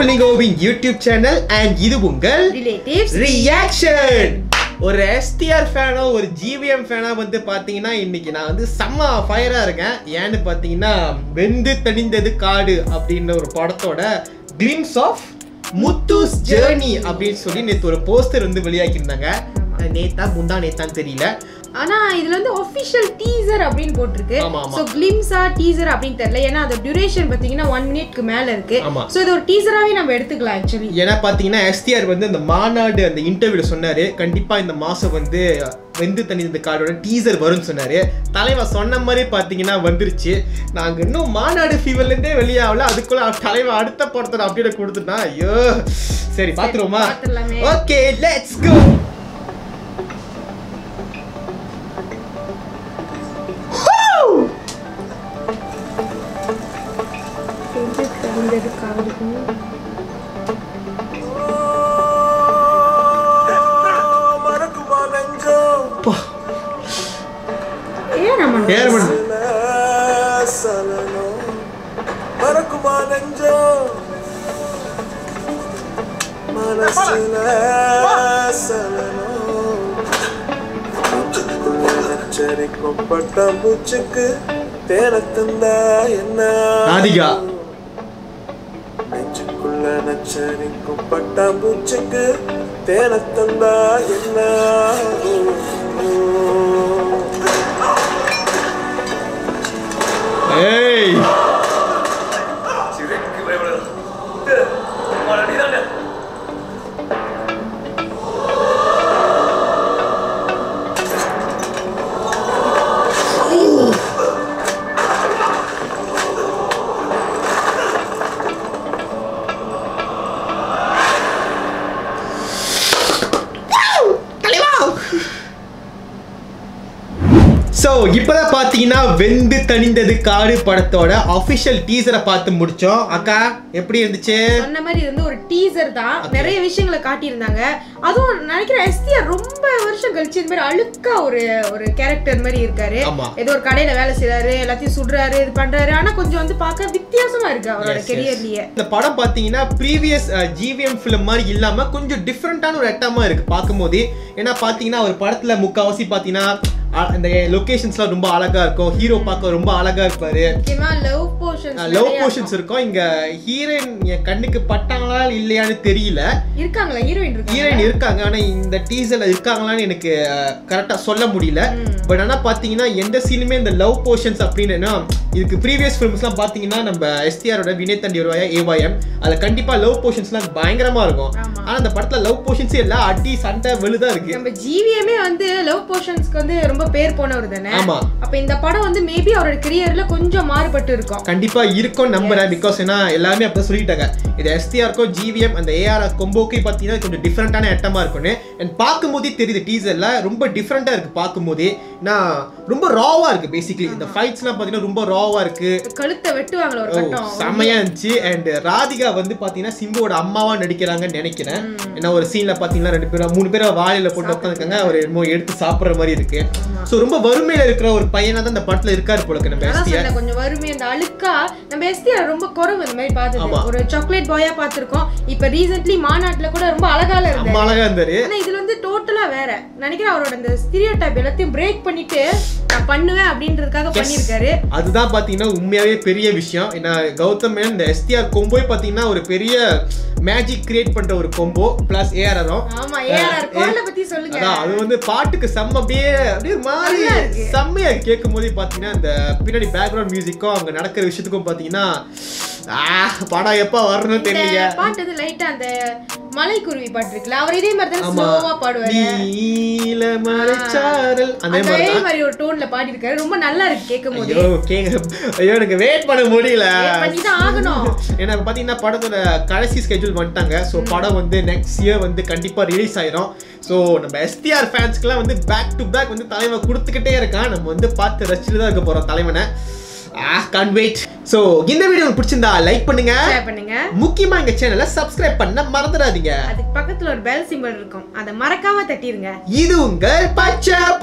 Pulingovi's YouTube channel and இது உங்கள் Relatives Reaction. ஒரு STR ஃபேனோ ஒரு GVM ஃபேனா வந்து பாத்தீங்கன்னா இன்னைக்கு நான் வந்து செம்ம ஃபயரா இருக்கேன். ஏன்னு பாத்தீங்கன்னா வெந்து தணிந்தது காடு அப்படின்ற ஒரு படத்தோட கிளிம்ஸ் ஆஃப் முத்துஸ் ஜர்னி அப்படின்னு சொல்லி நேத்து ஒரு போஸ்டர் வந்து வெளியாக்கியிருந்தாங்க. முந்தா நேத்தான் தெரியல. ஆனா இதுல வந்து official teaser அப்படினு போட்டுருக்கு. சோ கிளிம்ஸா டீசர் அப்படினு தெரியல. ஏன்னா அந்த டியூரேஷன் பாத்தீங்கன்னா 1 மினிட்க்கு மேல இருக்கு. சோ இது ஒரு டீசராவே நம்ம எடுத்துக்கலாம் एक्चुअली. ஏன்னா பாத்தீங்கன்னா STR வந்து அந்த மாநாடு அந்த இன்டர்வியூல சொன்னாரு கண்டிப்பா இந்த மாசம் வந்து வெந்து தணிந்த காடோட டீசர் வரும்னு சொன்னாரு. தலைவா சொன்ன மாதிரி பாத்தீங்கன்னா வந்துருச்சு. நாங்க இன்னும் மாநாடு ஃபீவர்ல இருந்தே வெளியாகல, அதுக்குள்ள தலைவா அடுத்த படத்தோட அப்டேட் கொடுத்துட்டா. ஐயோ சரி பாத்துருவோமா? Okay let's go. ராதிகா நச்சரிக்கும் பட்டாம்பூச்சிக்கு தேனத்தந்தா என்ன ஏய் சோ இப்பதான் பாத்தீங்கன்னா வெந்து தணிந்தது காடு படத்தோட ஆபீஷியல் டீசரை பார்த்து முடிச்சோம். அக்கா எப்படி இருந்துச்சு? சொன்ன மாதிரி இது வந்து ஒரு டீசர் தான். நிறைய விஷயங்களை காட்டியிருந்தாங்க. அதுவும் நினைக்கிறேன் STR ரொம்ப வருஷம் கழிச்சு இந்த மாதிரி அழுக்கா ஒரு கேரக்டர் மாதிரி இருக்காரு. ஏதோ ஒரு கடையில வேலை செய்யறாரு, எல்லாத்தையும் சுடுறாரு, இது பண்றாரு. ஆனா கொஞ்சம் வந்து பார்க்க வித்தியாசமா இருக்கு அவரோட கெரியர்லயே. இந்த படம் பாத்தீங்கன்னா ப்ரீவியஸ் GVM ஃபிலிம் மாதிரி இல்லாம கொஞ்சம் டிஃபரெண்டான ஒரு அட்டமா இருக்கு பார்க்கும்போது. ஏன்னா பாத்தீங்கன்னா ஒரு படத்துல முக்காவாசி பாத்தீங்கன்னா அந்த லொகேஷன்ஸ்லாம் ரொம்ப அழகா இருக்கும். ஹீரோ பார்க்க ரொம்ப அழகா இருப்பாரு. லவ் போர்ஷன்ஸ் இருக்கும். இங்க ஹீரோயின் என் கண்ணுக்கு பட்டாங்களா இல்லையான்னு தெரியல. இருக்காங்களா? ஹீரோயின் இருக்காங்க. ஆனா இந்த டீசர்ல இருக்காங்களான்னு எனக்கு கரெக்டா சொல்ல முடியல. பட் ஆனா பாத்தீங்கன்னா எந்த சீனுமே இந்த லவ் போர்ஷன்ஸ் அப்படின்னு இதுக்கு ப்ரீவியஸ் ஃபிலிம்ஸ்லாம் பாத்தீங்கன்னா நம்ம STRோட வினய் தண்டி வருவாயா AYM அதுல கண்டிப்பா லவ் போர்ஷன்ஸ்லாம் பயங்கரமா இருக்கும். ஆனா இந்த படத்துல லவ் போர்ஷன்ஸே இல்ல, அடி சண்டை வெளுதா இருக்கு. நம்ம GVM வந்து லவ் போர்ஷன்ஸ்க்கு வந்து ரொம்ப பேர் போனவர் தானே. அப்ப இந்த படம் வந்து மேபி அவரோட கரியர்ல கொஞ்சம் மாறுபட்டு இருக்கும். கண்டிப்பா இருக்கும் நம்புறேன். பிகாஸ் ஏன்னா எல்லாமே அப்படி சொல்லிட்டாங்க. இது STRக்கும் GVM அந்த AR கொம்போக்கு பாத்தீங்கன்னா கொஞ்சம் டிஃபரெண்டான ஐட்டமா இருக்கும்னு பார்க்கும்போதே தெரியுது. டீசர்ல ரொம்ப டிஃபரெண்டா இருக்கு பார்க்கும்போதே. நான் ரொம்ப ராவா இருக்கு. பேசிக்கலி இந்த ஃபைட்ஸ்லாம் பாத்தீங்கன்னா ரொம்ப ராவா இருக்கு. கழுத்தை வெட்டுவாங்கள ஒரு கட்டம் செமையா இருந்துச்சு. அண்ட் ராதிகா வந்து பாத்தீங்கன்னா சிம்புவோட அம்மாவா நடிக்கிறாங்கன்னு நினைக்கிறேன். ஏன்னா ஒரு சீன்ல பாத்தீங்கன்னா 3 பேரும் வாயில போட்டு உட்காந்துருக்காங்க. அவர் என்னமோ எடுத்து சாப்பிடுற மாதிரி இருக்கு. சோ ரொம்ப வறுமையில இருக்கிற ஒரு பையனா தான் இந்த படத்துல இருக்காரு போல. நம்ம STR கொஞ்சம் வறுமை அந்த அழுக்கா நம்ம STR ரொம்ப குறைவு இந்த மாதிரி பார்த்தது. ஒரு சாக்லேட் பாயா பாத்துறோம். இப்ப ரீசன்ட்லி மாநாட்டுல கூட ரொம்ப அழகா இருந்தாரு. ஆனா இதுல வந்து டோட்டலா வேற. நினைக்கிறேன் அவரோட அந்த ஸ்டீரியோடைப் எல்லாத்தையும் பிரேக் பண்ணிட்டு நான் பண்ணுவேன் அப்படின்றதுக்காக பண்ணிருக்காரு. அதுதான் பாத்தீங்கன்னா உண்மையாவே பெரிய விஷயம். ஏன்னா கௌதம் இந்த STR கொம்போ பாத்தீங்கன்னா ஒரு பெரிய மேஜிக் கிரியேட் பண்ற ஒரு கொம்போ பிளஸ் AR. ஆமா AR குரலை பத்தி சொல்லுங்க. அது வந்து பாட்டுக்கு செம்ம அப்படியே மாதிரி செம்மையா கேட்கும் போதே பாத்தீங்கன்னா அந்த பின்னாடி பேக்ரவுண்ட் மியூசிக்கும் அங்க நடக்கிற விஷயத்துக்கும் பாத்தீங்கன்னா படம் எப்ப வரணும் தெரியல. பாட்டு வந்து லைட்டா அந்த மலைக்குருவி பாட்டு இருக்குல, அவர் இதே மாதிரி தான் ஸ்லோவா பாடுவாரு. நீல மலைச்சாரல் அதே மாதிரி ஒரு டோன்ல பாடி இருக்காரு. ரொம்ப நல்லா இருக்கு கேட்கும்போது. ஐயோ எனக்கு வெயிட் பண்ண முடியல. பண்ணி தான் ஆகணும். ஏன்னா பாத்தீங்கன்னா படத்தோட கடைசி ஸ்கெட்யூல் வந்துட்டாங்க. ஸோ படம் வந்து நெக்ஸ்ட் இயர் வந்து கண்டிப்பா ரிலீஸ் ஆயிரும். ஸோ நம்ம STR ஃபேன்ஸ்க்குலாம் வந்து பேக் டு பேக் வந்து தலைவனை கொடுத்துக்கிட்டே இருக்கான். நம்ம வந்து பார்த்து ரசிச்சுட்டு தான் இருக்க போறோம் தலைவனை. can't wait. So இந்த வீடியோ உங்களுக்கு பிடிச்சிருந்தா லைக் பண்ணுங்க, ஷேர் பண்ணுங்க. முக்கியமா எங்க சேனலை சப்ஸ்கிரைப் பண்ண மறந்துடாதீங்க. அதுக்கு பக்கத்துல ஒரு பெல் சிம்பல் இருக்கும். அதை மறக்காம தட்டிருங்க. இது உங்கள் பச்சை